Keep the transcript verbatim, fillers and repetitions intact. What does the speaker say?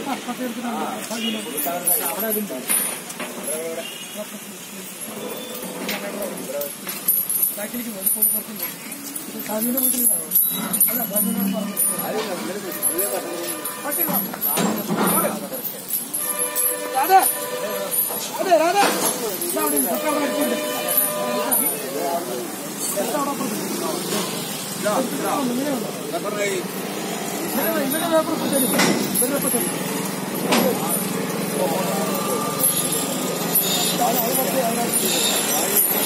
ബാക്കിലേക്ക് പുറത്തുണ്ട് സാധുവിന്റെ വീട്ടിൽ അല്ല ബാബുവിനോട് പറഞ്ഞു രാധ അതെ രാധ അവിടെ അടിച്ചിട്ടുണ്ട് ഇന്നലെ പേപ്പർ പറ്റും ഇന്നലെ പേപ്പർ